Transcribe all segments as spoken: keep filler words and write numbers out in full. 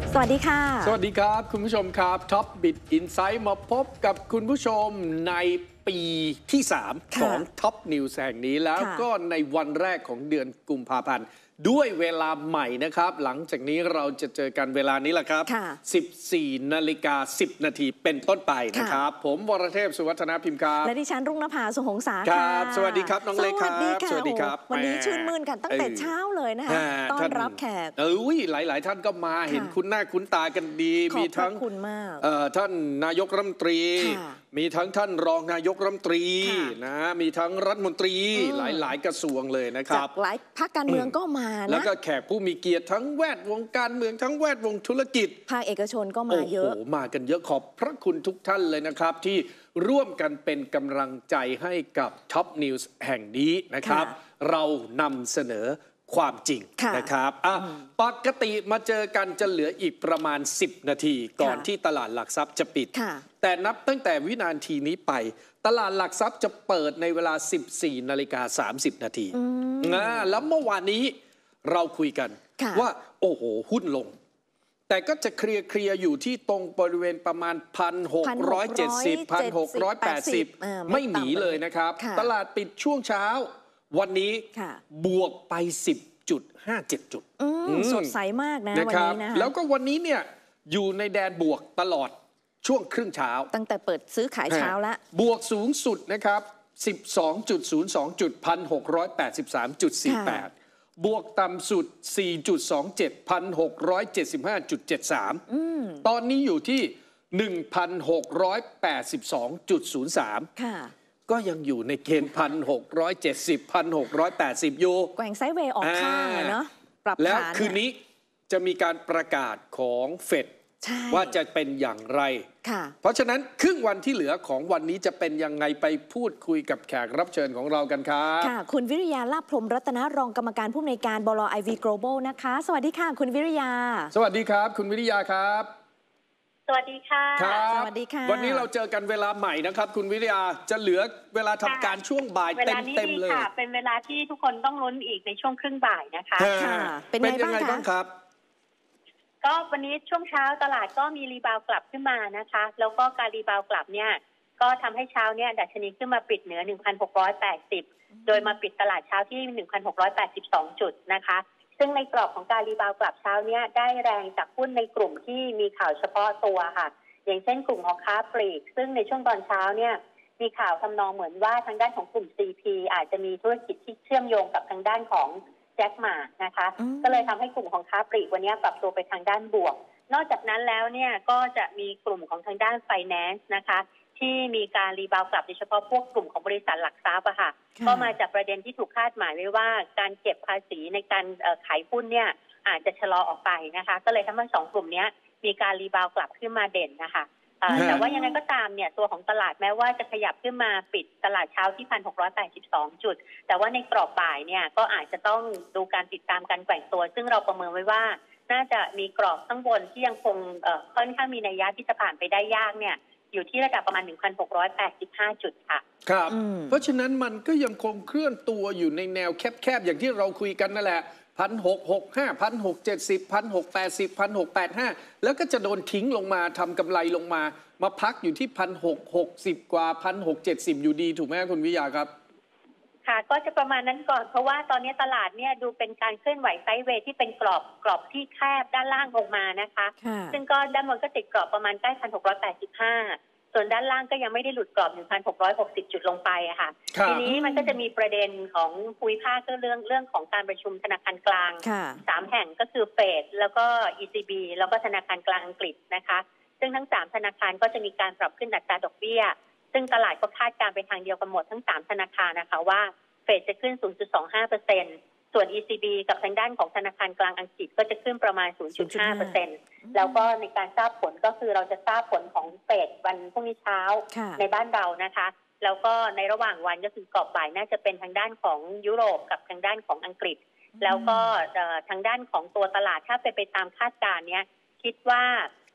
สวัสดีค่ะสวัสดีครับคุณผู้ชมครับท็อปบิทอินไซต์มาพบกับคุณผู้ชมในปีที่สามของท็อปนิวส์แห่งนี้แล้วก็ในวันแรกของเดือนกุมภาพันธ์ด้วยเวลาใหม่นะครับหลังจากนี้เราจะเจอกันเวลานี้แหละครับ สิบสี่นาฬิกาสิบนาทีเป็นต้นไปนะครับผมวรเทพสุวัฒนพิมพ์ครับและดิฉันรุ่งนภาสุหงษาค่ะสวัสดีครับน้องเล็กครับสวัสดีครับวันนี้ชื่นมื่นกันตั้งแต่เช้าเลยนะคะต้อนรับแขกเอ้ยหลายๆท่านก็มาเห็นคุ้นหน้าคุ้นตากันดีมีทั้งคุณมากท่านนายกรัฐมนตรีมีทั้งท่านรองนายกรัฐมนตรีนะมีทั้งรัฐมนตรีหลายๆกระทรวงเลยนะครับหลายพรรคการเมืองก็มานะแล้วก็แขกผู้มีเกียรติทั้งแวดวงการเมืองทั้งแวดวงธุรกิจภาคเอกชนก็มาเยอะโอ้โหมากันเยอะขอบพระคุณทุกท่านเลยนะครับที่ร่วมกันเป็นกำลังใจให้กับท็อปนิวส์แห่งนี้นะครับเรานำเสนอความจริงนะครับปกติมาเจอกันจะเหลืออีกประมาณสิบนาทีก่อนที่ตลาดหลักทรัพย์จะปิดแต่นับตั้งแต่วินาทีนี้ไปตลาดหลักทรัพย์จะเปิดในเวลา สิบสี่นาฬิกาสามสิบนาทีแล้วเมื่อวานนี้เราคุยกันว่าโอ้โหหุ้นลงแต่ก็จะเคลียร์เคลียร์อยู่ที่ตรงบริเวณประมาณ หนึ่งพันหกร้อยเจ็ดสิบ หนึ่งพันหกร้อยแปดสิบ ไม่หนีเลยนะครับตลาดปิดช่วงเช้าวันนี้บวกไป สิบจุดห้าเจ็ด จุดสดใสมากนะวันนี้นะแล้วก็วันนี้เนี่ยอยู่ในแดนบวกตลอดช่วงครึ่งเช้าตั้งแต่เปิดซื้อขายเช้าแล้วบวกสูงสุดนะครับ สิบสองจุดศูนย์สอง จุด หนึ่งพันหกร้อยแปดสิบสามจุดสี่แปด บวกต่ำสุด สี่จุดสองเจ็ด หนึ่งพันหกร้อยเจ็ดสิบห้าจุดเจ็ดสาม ตอนนี้อยู่ที่ หนึ่งพันหกร้อยแปดสิบสองจุดศูนย์สามค่ะก็ยังอยู่ในเกณฑ์ หนึ่งพันหกร้อยเจ็ดสิบ หนึ่งพันหกร้อยแปดสิบ อยู่แกว่งไซด์เวย์ออกข้างเนาะปรับแล้วคืนนี้จะมีการประกาศของเฟดว่าจะเป็นอย่างไรเพราะฉะนั้นครึ่งวันที่เหลือของวันนี้จะเป็นยังไงไปพูดคุยกับแขกรับเชิญของเรากันครับค่ะคุณวิริยาลาภพรหมรัตนรองกรรมการผู้อำนวยการบล.ไอ วี Global นะคะสวัสดีค่ะคุณวิริยาสวัสดีครับคุณวิริยาครับสวัสดีค่ะสวัสดีค่ะวันนี้เราเจอกันเวลาใหม่นะครับคุณวิริยาจะเหลือเวลาทำการช่วงบ่ายเต็มเต็มเลยค่ะเป็นเวลาที่ทุกคนต้องลุ้นอีกในช่วงครึ่งบ่ายนะคะเป็นยังไงบ้างครับก็วันนี้ช่วงเช้าตลาดก็มีรีบาวกลับขึ้นมานะคะแล้วก็การรีบาวกลับเนี่ยก็ทำให้เช้าเนี่ยดัชนีขึ้นมาปิดเหนือ หนึ่งพันหกร้อยแปดสิบ โดยมาปิดตลาดเช้าที่ หนึ่งพันหกร้อยแปดสิบสอง จุดนะคะซึ่งในกรอบของการรีบาวกลับเช้าเนี่ยได้แรงจากหุ้นในกลุ่มที่มีข่าวเฉพาะตัวค่ะอย่างเช่นกลุ่มของค้าปลีกซึ่งในช่วงตอนเช้าเนี่ยมีข่าวทำนองเหมือนว่าทางด้านของกลุ่ม ซี พี อาจจะมีธุรกิจที่เชื่อมโยงกับทางด้านของแจ็คหม่านะคะก็เลยทำให้กลุ่มของค้าปลีกวันนี้ปรับตัวไปทางด้านบวกนอกจากนั้นแล้วเนี่ยก็จะมีกลุ่มของทางด้านไฟแนนซ์นะคะที่มีการรีบาวกลับโดยเฉพาะพวกกลุ่มของบริษัทหลักทรัพย์อะค่ะก็มาจากประเด็นที่ถูกคาดหมายไว้ว่าการเก็บภาษีในการขายหุ้นเนี่ยอาจจะชะลอออกไปนะคะก็เลยทำให้สองกลุ่มนี้มีการรีบาวกลับขึ้นมาเด่นนะคะแต่ว่ายังไงก็ตามเนี่ยตัวของตลาดแม้ว่าจะขยับขึ้นมาปิดตลาดเช้าที่ หนึ่งพันหกร้อยแปดสิบสอง จุดแต่ว่าในกรอบบ่ายเนี่ยก็อาจจะต้องดูการติดตามการแกว่งตัวซึ่งเราประเมินไว้ว่าน่าจะมีกรอบข้างบนที่ยังคงค่อนข้างมีนัยยะที่จะผ่านไปได้ยากเนี่ยอยู่ที่ระดับประมาณ หนึ่งพันหกร้อยแปดสิบห้า จุดค่ะครับเพราะฉะนั้นมันก็ยังคงเคลื่อนตัวอยู่ในแนวแคบๆอย่างที่เราคุยกันนั่นแหละหนึ่งพันหกร้อยหกสิบห้า หนึ่งพันหกร้อยเจ็ดสิบ หนึ่งพันหกร้อยแปดสิบ หนึ่งพันหกร้อยแปดสิบห้าแล้วก็จะโดนทิ้งลงมาทำกำไรลงมามาพักอยู่ที่ หนึ่งพันหกร้อยหกสิบ กว่า หนึ่งพันหกร้อยเจ็ดสิบ อยู่ดีถูกไหมคุณวิยาครับค่ะก็จะประมาณนั้นก่อนเพราะว่าตอนนี้ตลาดเนี่ยดูเป็นการเคลื่อนไหวไซด์เวย์ที่เป็นกรอบกรอบที่แคบด้านล่างลงมานะคะซึ่งก็ด้านบนก็ติดกรอบประมาณใกล้ หนึ่งพันหกร้อยแปดสิบห้า ส่วนด้านล่างก็ยังไม่ได้หลุดกรอบ หนึ่งพันหกร้อยหกสิบ จุดลงไปอะค่ะทีนี้มันก็จะมีประเด็นของภูมิภาคเรื่องเรื่องของการประชุมธนาคารกลางสามแห่งก็คือเฟดแล้วก็ อี ซี บี แล้วก็ธนาคารกลางอังกฤษนะคะซึ่งทั้งสามธนาคารก็จะมีการปรับขึ้นอัตราดอกเบี้ยซึ่งตลาดก็คาดการไปทางเดียวกันหมดทั้งสามธนาคารนะคะว่าเฟดจะขึ้น ศูนย์จุดสองห้าเปอร์เซ็นต์ ส่วน อี ซี บี กับทางด้านของธนาคารกลางอังกฤษก็จะขึ้นประมาณ ศูนย์จุดห้าเปอร์เซ็นต์ แล้วก็ในการทราบผลก็คือเราจะทราบผลของเฟดวันพรุ่งนี้เช้าในบ้านเรานะคะแล้วก็ในระหว่างวันก็คือกรอบบ่ายน่าจะเป็นทางด้านของยุโรปกับทางด้านของอังกฤษแล้วก็ทางด้านของตัวตลาดถ้าเป็นไปตามคาดการณ์เนี้ยคิดว่า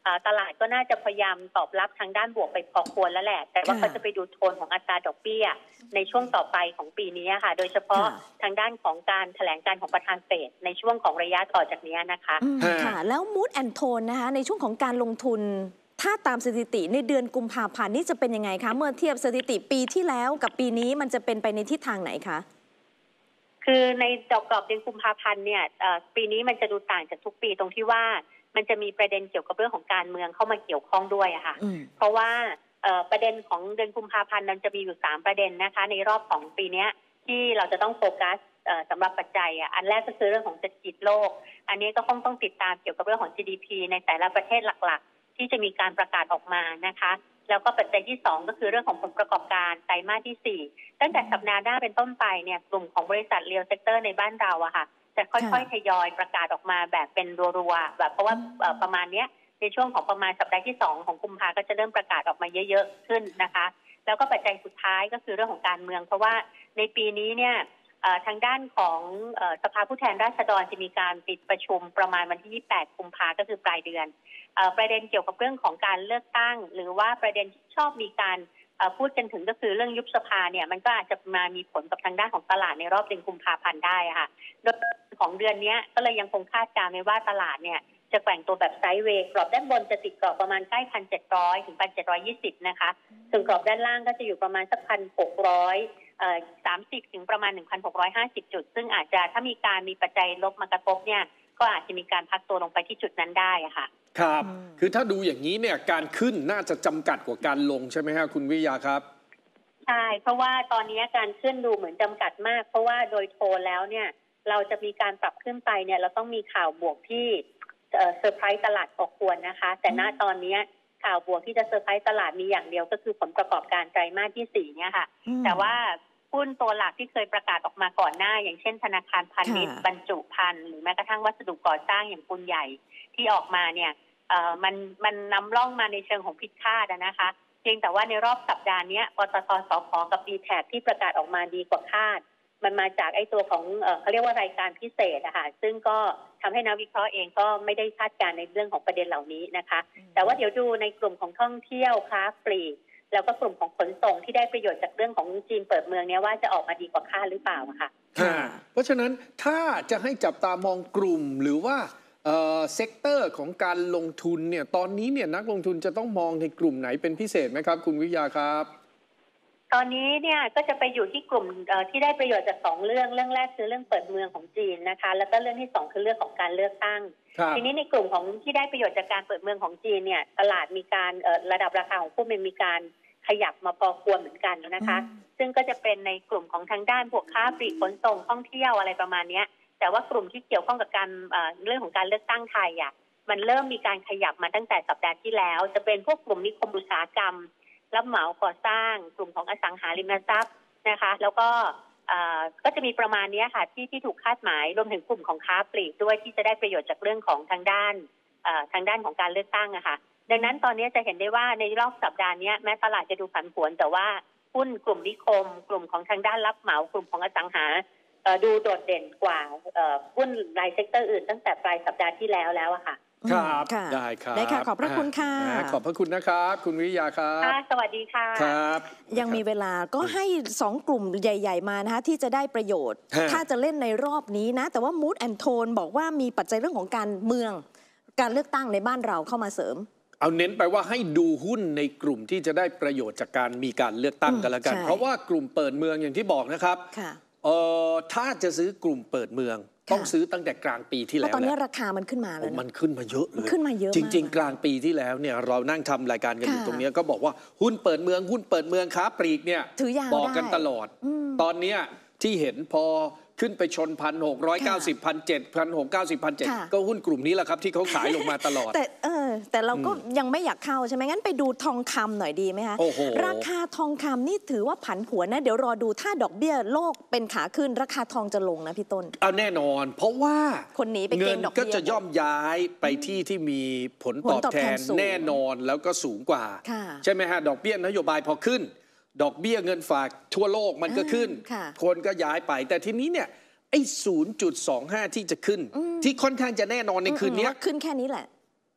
ตลาดก็น่าจะพยายามตอบรับทางด้านบวกไปพอควรแล้วแหละแต่ว่าเขาจะไปดูโทนของอัตราดอกเบี้ยในช่วงต่อไปของปีนี้ค่ะโดยเฉพาะทางด้านของการแถลงการของประธานเฟดในช่วงของระยะต่อจากนี้นะคะค่ะแล้ว Mood and Tone นะคะในช่วงของการลงทุนถ้าตามสถิติในเดือนกุมภาพันธ์นี่จะเป็นยังไงคะเมื่อเทียบสถิติปีที่แล้วกับปีนี้มันจะเป็นไปในทิศทางไหนคะคือในดอกกรอบเดือนกุมภาพันธ์เนี่ยปีนี้มันจะดูต่างจากทุกปีตรงที่ว่ามันจะมีประเด็นเกี่ยวกับเรื่องของการเมืองเข้ามาเกี่ยวข้องด้วยอะค่ะเพราะว่าประเด็นของเดือนกุมภาพันธ์นั้นจะมีอยู่สามประเด็นนะคะในรอบของปีนี้ที่เราจะต้องโฟกัสสำหรับปัจจัยอ่ะอันแรกก็คือเรื่องของเศรษฐกิจโลกอันนี้ก็คงต้องติดตามเกี่ยวกับเรื่องของ จี ดี พี ในแต่ละประเทศหลักๆที่จะมีการประกาศออกมานะคะแล้วก็ปัจจัยที่สองก็คือเรื่องของผลประกอบการไตรมาสที่สี่ตั้งแต่สัปดาห์หน้าเป็นต้นไปเนี่ยกลุ่มของบริษัทเรียลเซกเตอร์ในบ้านเราอะค่ะจะค่อยๆทยอยประกาศออกมาแบบเป็นรัวๆแบบเพราะว่าประมาณเนี้ยในช่วงของประมาณสัปดาห์ที่สองของกุมภาก็จะเริ่มประกาศออกมาเยอะๆขึ้นนะคะแล้วก็ปัจจัยสุดท้ายก็คือเรื่องของการเมืองเพราะว่าในปีนี้เนี่ยทางด้านของสภาผู้แทนราษฎรจะมีการปิดประชุมประมาณวันที่ยี่สิบแปดกุมภาก็คือปลายเดือนประเด็นเกี่ยวกับเรื่องของการเลือกตั้งหรือว่าประเด็นที่ชอบมีการพูดกันถึงก็คือเรื่องยุบสภาเนี่ยมันก็อาจจะมามีผลกับทางด้านของตลาดในรอบเดือนกุมภาพันธ์ได้ค่ะโดยของเดือนนี้ก็เลยยังคงคาดการณ์ไว้ว่าตลาดเนี่ยจะแกว่งตัวแบบไซด์เวย์กรอบด้านบนจะติดกรอบประมาณใกล้พันเจ็ดร้อยถึงพันเจ็ดร้อยยี่สิบนะคะส่วนกรอบด้านล่างก็จะอยู่ประมาณสักพันหกร้อยสามสิบถึงประมาณหนึ่งพันหกร้อยห้าสิบจุดซึ่งอาจจะถ้ามีการมีปัจจัยลบมากระทบเนี่ยก็อาจจะมีการพักตัวลงไปที่จุดนั้นได้ค่ะครับคือถ้าดูอย่างนี้เนี่ยการขึ้นน่าจะจำกัดกว่าการลงใช่ไหมครับคุณวิยาครับใช่เพราะว่าตอนนี้การขึ้นดูเหมือนจำกัดมากเพราะว่าโดยโทนแล้วเนี่ยเราจะมีการปรับขึ้นไปเนี่ยเราต้องมีข่าวบวกที่เซอร์ไพรส์ตลาดพอควรนะคะแต่ณตอนนี้ข่าวบวกที่จะเซอร์ไพรส์ตลาดมีอย่างเดียวก็คือผลประกอบการไตรมาสที่สี่เนี่ยค่ะแต่ว่าหุ้นตัวหลักที่เคยประกาศออกมาก่อนหน้าอย่างเช่นธนาคารพาณิชย์บรรจุภัณฑ์หรือแม้กระทั่งวัสดุก่อสร้างอย่างปูนใหญ่ที่ออกมาเนี่ยเอ่อมันมันนำร่องมาในเชิงของผิดคาดนะคะเพียงแต่ว่าในรอบสัปดาห์นี้ปตท.สผ.กับ ดี แท็ก ที่ประกาศออกมาดีกว่าคาดมันมาจากไอ้ตัวของเอ่อเขาเรียกว่ารายการพิเศษอะค่ะซึ่งก็ทำให้นักวิเคราะห์เองก็ไม่ได้คาดการณ์ในเรื่องของประเด็นเหล่านี้นะคะแต่ว่าเดี๋ยวดูในกลุ่มของท่องเที่ยวค้าปลีกแล้วก็กลุ่มของขนส่งที่ได้ประโยชน์จากเรื่องของจีนเปิดเมืองเนี้ยว่าจะออกมาดีกว่าคาดหรือเปล่าค่ะเพราะฉะนั้นถ้าจะให้จับตามองกลุ่มหรือว่าเอ่อเซกเตอร์ของการลงทุนเนี่ยตอนนี้เนี่ยนักลงทุนจะต้องมองในกลุ่มไหนเป็นพิเศษไหมครับคุณวิยาครับตอนนี้เนี่ยก็จะไปอยู่ที่กลุ่มที่ได้ประโยชน์จากสองเรื่องเรื่องแรกคือเรื่องเปิดเมืองของจีนนะคะแล้วก็เรื่องที่สองคือเรื่องของการเลือกตั้งทีนี้ในกลุ่มของที่ได้ประโยชน์จากการเปิดเมืองของจีนเนี่ยตลาดมีการระดับราคาของหุ้นมีการขยับมาพอควรเหมือนกันนะคะซึ่งก็จะเป็นในกลุ่มของทางด้านพวกค้าปลีกขนส่งท่องเที่ยวอะไรประมาณนี้แต่ว่ากลุ่มที่เกี่ยวข้องกับการเรื่องของการเลือกตั้งไทยอ่ะมันเริ่มมีการขยับมาตั้งแต่สัปดาห์ที่แล้วจะเป็นพวกกลุ่มนิคมอุตสาหกรรมรับเหมาก่อสร้างกลุ่มของอสังหาริมทรัพย์นะคะแล้วก็ก็จะมีประมาณนี้ค่ะที่ที่ถูกคาดหมายรวมถึงกลุ่มของค้าปลีกด้วยที่จะได้ประโยชน์จากเรื่องของทางด้านทางด้านของการเลือกตั้งอะค่ะดังนั้นตอนนี้จะเห็นได้ว่าในรอบสัปดาห์นี้แม้ตลาดจะดูผันผวนแต่ว่าหุ้นกลุ่มนิคมกลุ่มของทางด้านรับเหมากลุ่มของอสังหาดูโดดเด่นกว่าหุ้นรายเซกเตอร์อื่นตั้งแต่ปลายสัปดาห์ที่แล้วแล้วอะค่ะครับได้ครับได้ค่ะขอบพระคุณค่ะขอบพระคุณนะครับคุณวิยาครับสวัสดีค่ะครับยังมีเวลาก็ให้สองกลุ่มใหญ่ๆมานะคะที่จะได้ประโยชน์ถ้าจะเล่นในรอบนี้นะแต่ว่า Mood and Tone บอกว่ามีปัจจัยเรื่องของการเมืองการเลือกตั้งในบ้านเราเข้ามาเสริมเอาเน้นไปว่าให้ดูหุ้นในกลุ่มที่จะได้ประโยชน์จากการมีการเลือกตั้งกันแล้วกันเพราะว่ากลุ่มเปิดเมืองอย่างที่บอกนะครับเอ่อถ้าจะซื้อกลุ่มเปิดเมืองต้องซื้อตั้งแต่กลางปีที่แล้วตอนนี้ราคามันขึ้นมาแล้วมันขึ้นมาเยอะเลยขึ้นมาเยอะจริงๆกลางปีที่แล้วเนี่ยเรานั่งทำรายการกันอยู่ตรงนี้ก็บอกว่าหุ้นเปิดเมืองหุ้นเปิดเมืองค้าปลีกเนี่ยบอกกันตลอดตอนนี้ที่เห็นพอขึ้นไปชนพันหกร้อยเก้าสิบพันเจ็ดพันหกเก้าสิบพันเจ็ดก็หุ้นกลุ่มนี้แหละครับที่เขาขายลงมาตลอดแต่เออแต่เราก็ยังไม่อยากเข้าใช่ไหมงั้นไปดูทองคำหน่อยดีไหมคะราคาทองคำนี่ถือว่าผันผวนนะเดี๋ยวรอดูถ้าดอกเบี้ยโลกเป็นขาขึ้นราคาทองจะลงนะพี่ต้นเอาแน่นอนเพราะว่าคนนี้ไปเก็งดอกเบี้ยก็จะย่อมย้ายไปที่ที่มีผลตอบแทนแน่นอนแล้วก็สูงกว่าใช่ไหมฮะดอกเบี้ยนโยบายพอขึ้นดอกเบี้ยเงินฝากทั่วโลกมันก็ขึ้นคนก็ย้ายไปแต่ทีนี้เนี่ยไอ้ ศูนย์จุดสองห้า ที่จะขึ้นที่ค่อนข้างจะแน่นอนในคืนนี้ขึ้นแค่นี้แหละ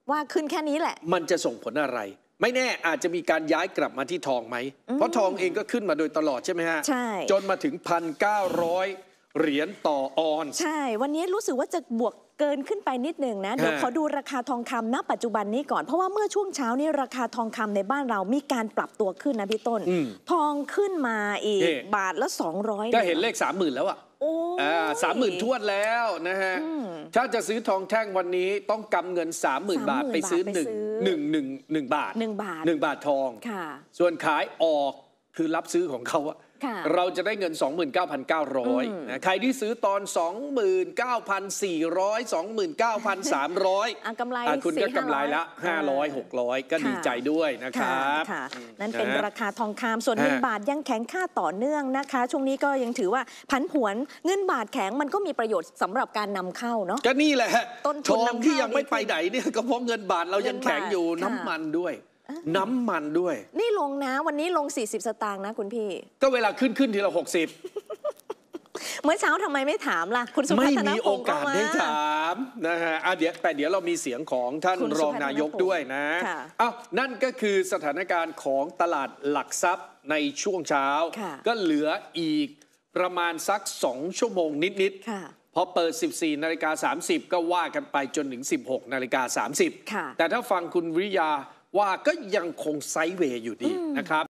ว่าขึ้นแค่นี้แหละมันจะส่งผลอะไรไม่แน่อาจจะมีการย้ายกลับมาที่ทองไหมเพราะทองเองก็ขึ้นมาโดยตลอดใช่ไหมฮะใช่จนมาถึง หนึ่งพันเก้าร้อย เหรียญต่อออนซ์ใช่วันนี้รู้สึกว่าจะบวกเกินขึ้นไปนิดหนึ่งนะเดี๋ยวขอดูราคาทองคำณปัจจุบันนี้ก่อนเพราะว่าเมื่อช่วงเช้านี้ราคาทองคำในบ้านเรามีการปรับตัวขึ้นนะพี่ต้นทองขึ้นมาอีกบาทละสองร้อยก็เห็นเลขสามหมื่นแล้วอ่ะโอ้สามหมื่นทวดแล้วนะฮะถ้าจะซื้อทองแท่งวันนี้ต้องกำเงินสามหมื่นบาทไปซื้อหนึ่งหนึ่งหนึ่งหนึ่งบาทหนึ่งบาทหนึ่งบาททองส่วนขายออกคือรับซื้อของเขาอะเราจะได้เงิน สองหมื่นเก้าพันเก้าร้อย นะใครที่ซื้อตอน สองหมื่นเก้าพันสี่ร้อย สองหมื่นเก้าพันสามร้อยกำไรคุณก็กำไรละห้าร้อย หกร้อย ก็ดีใจด้วยนะครับนั่นเป็นราคาทองคำส่วนเงินบาทยังแข็งค่าต่อเนื่องนะคะช่วงนี้ก็ยังถือว่าผันผวนเงินบาทแข็งมันก็มีประโยชน์สำหรับการนำเข้าเนาะก็นี่แหละทองที่ยังไม่ไปไหนเนี่ยก็เพราะเงินบาทเรายังแข็งอยู่น้ำมันด้วยน้ำมันด้วยนี่ลงนะวันนี้ลงสี่สิบสตางค์นะคุณพี่ก็เวลาขึ้นขึ้นทีละหกสิบเมื่อเช้าทำไมไม่ถามล่ะคุณสุพัฒนพงศ์ไม่มีโอกาสได้ถามนะฮะอ่ะเดี๋ยวแต่เดี๋ยวเรามีเสียงของท่านรองนายกด้วยนะอ้าวนั่นก็คือสถานการณ์ของตลาดหลักทรัพย์ในช่วงเช้าก็เหลืออีกประมาณสักสองชั่วโมงนิดๆพอเปิด สิบสี่นาฬิกาสามสิบ ก็ว่ากันไปจนถึง สิบหกนาฬิกาสามสิบ แต่ถ้าฟังคุณวิริยาว่าก็ยังคงไซด์เวย์อยู่ดีนะครับ